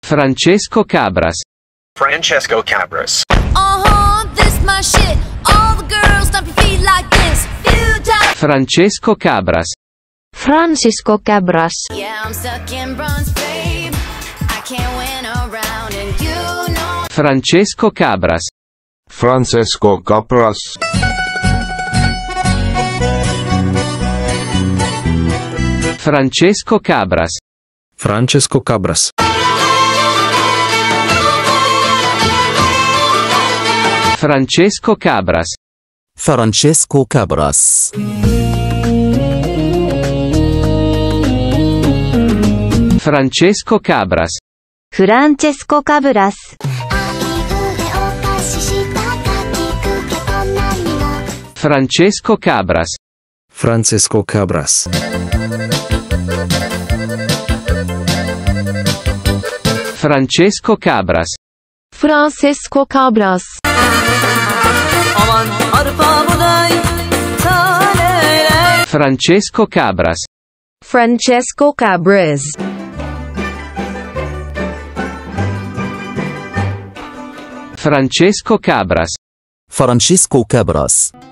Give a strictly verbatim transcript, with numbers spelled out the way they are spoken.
Francesco Cabras. Francesco Cabras. Uh-huh, this my shit. All the girls stomp your feet like this. Few times. Francesco Cabras. Francisco Cabras. Yeah, I'm stuck in bronze, babe. I can't win around and you know. Francesco Cabras. Francesco Cabras. Francesco Cabras. Francesco Cabras. Francesco Cabras. Francesco Cabras. Francesco Cabras. Francesco Cabras. Francesco Cabras. Francesco Cabras. Francesco Cabras. Francesco Cabras. Francesco Cabras. Francesco Cabras. Francesco Cabras. Francesco Cabras.